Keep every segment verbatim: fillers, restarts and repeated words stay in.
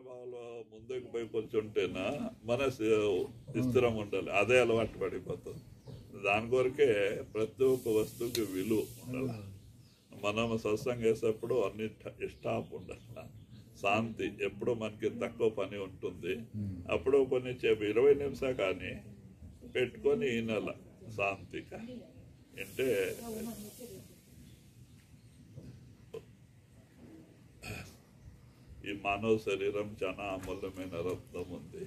మహానుభావులు ముందుకు పోయి కూర్చుంటేనా మనసు స్థిరం ఉండాలి. అదే అలవాటు పడిపోతుంది. దాని కొరకే ప్రతి ఒక్క వస్తువుకి విలువ ఉండాలి. మనం సత్సంగం చేసేప్పుడు అన్ని స్టాప్ ఉండాలి. శాంతి ఎప్పుడు మనకి తక్కువ పని ఉంటుంది. అప్పుడు కొన్ని చెప్పి ఇరవై నిమిషాలు కానీ పెట్టుకొని ఈనెల శాంతిగా అంటే ఈ మానవ శరీరం చాలా అమూల్యమైన రత్నం ఉంది.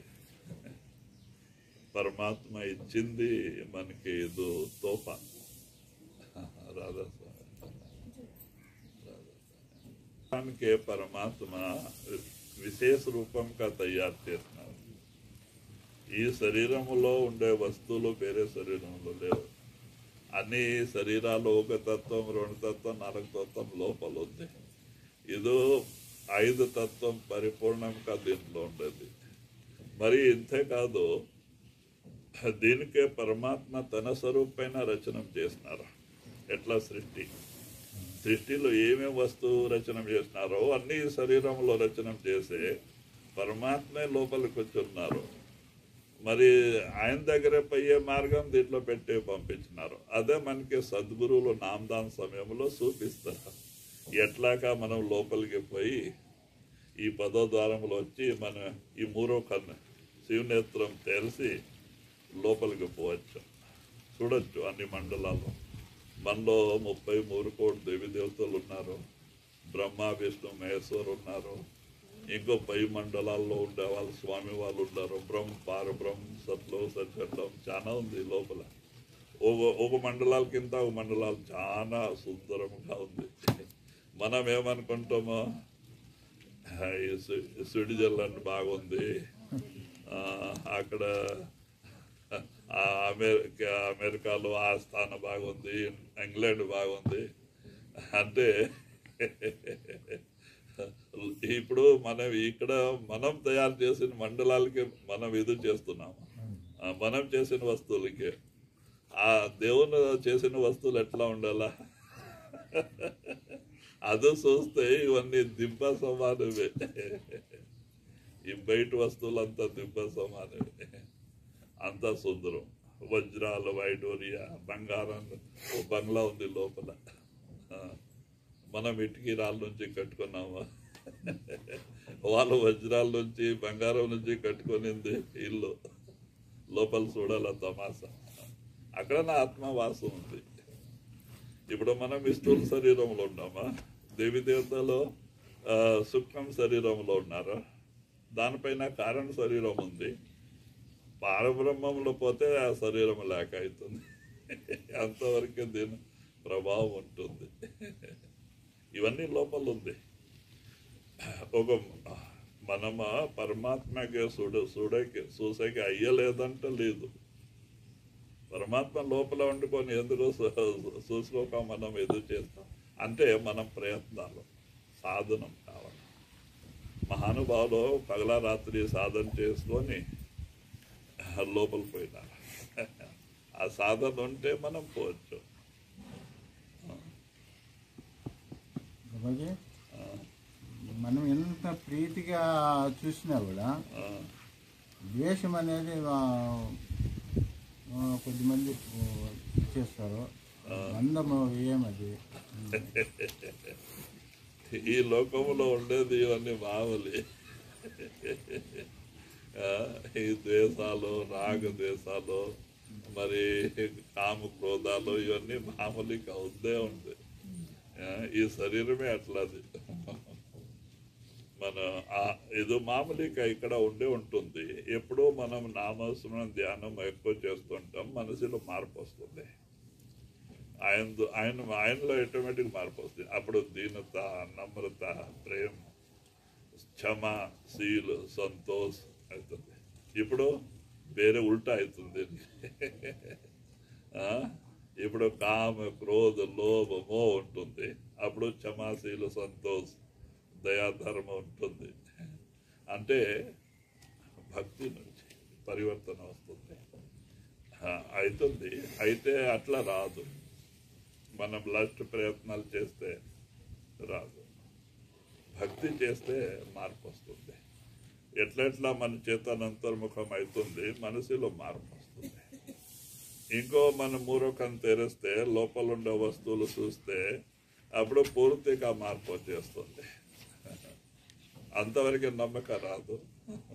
పరమాత్మ ఇచ్చింది మనకి ఇది తోఫా. రాధాస్వామి పరమాత్మ విశేష రూపంగా తయారు చేస్తున్నారు. ఈ శరీరంలో ఉండే వస్తువులు వేరే శరీరంలో లేవు. అన్ని శరీరాలు ఒక తత్వం, రెండు తత్వం, నాలుగు తత్వం లోపల ఉంది. ఇదో ఐదు తత్వం పరిపూర్ణంగా దీంట్లో ఉండేది. మరి ఇంతే కాదు, దీనికే పరమాత్మ తన స్వరూపమైన రచన చేసినారు. ఎట్లా సృష్టి సృష్టిలో ఏమేమి వస్తువు రచన చేసినారో అన్ని శరీరంలో రచన చేసే పరమాత్మే లోపలికి వచ్చున్నారు. మరి ఆయన దగ్గర పోయే మార్గం దీంట్లో పెట్టి పంపించినారు. అదే మనకి సద్గురువులు నామదాన సమయంలో చూపిస్తారు. ఎట్లాగా మనం లోపలికి పోయి ఈ పదో ద్వారంలో వచ్చి మన ఈ మూడో కన్ను శివనేత్రం తెలిసి లోపలికి పోవచ్చు, చూడొచ్చు. అన్ని మండలాలు మనలో ముప్పై మూడు కోటి దేవి దేవతలు ఉన్నారు. బ్రహ్మ, విష్ణు, మహేశ్వరు ఉన్నారు. ఇంకో పై మండలాల్లో ఉండే వాళ్ళు స్వామి వాళ్ళు ఉన్నారు. బ్రహ్మ, పారబ్రహ్మ, సత్లో సత్యం చాలా ఉంది లోపల. ఒక ఒక మండలాల కింద ఒక మండలాలు చాలా సుందరంగా ఉంది. మనం ఏమనుకుంటామో స్విట్జర్లాండ్ బాగుంది, అక్కడ అమెరికా అమెరికాలో ఆ స్థానం బాగుంది, ఇంగ్లాండ్ బాగుంది అంటే ఇప్పుడు మనం ఇక్కడ మనం తయారు చేసిన మండలాలకి మనం ఇది చేస్తున్నాము. మనం చేసిన వస్తువులకి ఆ దేవుని చేసిన వస్తువులు ఎట్లా ఉండాలా అది చూస్తే ఇవన్నీ దిబ్బ సమానమే. ఈ బయట వస్తువులు అంతా దిబ్బ సమానమే. అంతా సుందరం. వజ్రాలు, వైడూరియా, బంగారం, బంగ్లా ఉంది లోపల. మనం ఇటుకి రాళ్ళ నుంచి కట్టుకున్నామా, వాళ్ళు వజ్రాల నుంచి బంగారం నుంచి కట్టుకునింది ఇల్లు. లోపల చూడాల తమాసా. అక్కడ నా ఆత్మవాసం ఉంది. ఇప్పుడు మనం స్థూల శరీరంలో ఉన్నామా, దేవి దేవతలు సూక్ష్మ శరీరంలో ఉన్నారు. దానిపైన కారణ శరీరం ఉంది. పారబ్రహ్మంలో పోతే ఆ శరీరం లేక అవుతుంది. అంతవరకు దీని ప్రభావం ఉంటుంది. ఇవన్నీ లోపల ఉంది. ఒక మనమ పరమాత్మకి చూడ చూడకి చూసేకి అయ్యలేదంట లేదు. పరమాత్మ లోపల వండుకొని ఎందుకు చూసుకోక మనం ఎదురు చేస్తాం అంటే మనం ప్రయత్నాలు సాధనం కావాలి. మహానుభావులు పగల రాత్రి సాధన చేసుకొని లోపల పోయినారు. ఆ సాధన ఉంటే మనం పోవచ్చు. మనం ఎంత ప్రీతిగా చూసినా కూడా ద్వేషం అనేది కొద్దిమంది ఇచ్చేస్తారు. అందము ఏమది ఈ లోకంలో ఉండేది ఇవన్నీ మామూలు. ఈ ద్వేషాలు, రాగ ద్వేషాలు, మరి కామ క్రోధాలు ఇవన్నీ మామూలుగా ఉందే ఉంది. ఈ శరీరమే అట్లాది. మన ఇది మామూలుగా ఇక్కడ ఉండే ఉంటుంది. ఎప్పుడో మనం నామస్మరణ ధ్యానం ఎక్కువ చేస్తుంటాం, మనసులో మార్పు వస్తుంది. ఆయన ఆయన ఆయనలో ఆటోమేటిక్ మార్పు వస్తుంది. అప్పుడు దీనత, నమ్రత, ప్రేమ, క్షమ, శీల్, సంతోష్ అవుతుంది. ఇప్పుడు వేరే ఉల్టా అవుతుంది. ఇప్పుడు కామ, క్రోధ, లోభమో ఉంటుంది. అప్పుడు క్షమాశీల, సంతోష్, దయాధర్మం ఉంటుంది. అంటే భక్తి నుంచి పరివర్తన వస్తుంది అవుతుంది. అయితే అట్లా రాదు. మనం లాస్ట్ ప్రయత్నాలు చేస్తే రాదు. భక్తి చేస్తే మార్పు వస్తుంది. ఎట్లెట్లా మన చేతన అంతర్ముఖం అవుతుంది, మనసులో మార్పు వస్తుంది. ఇంకో మన మూరకం తెరిస్తే లోపల ఉండే వస్తువులు చూస్తే అప్పుడు పూర్తిగా మార్పు వచ్చేస్తుంది. అంతవరకు నమ్మకం రాదు.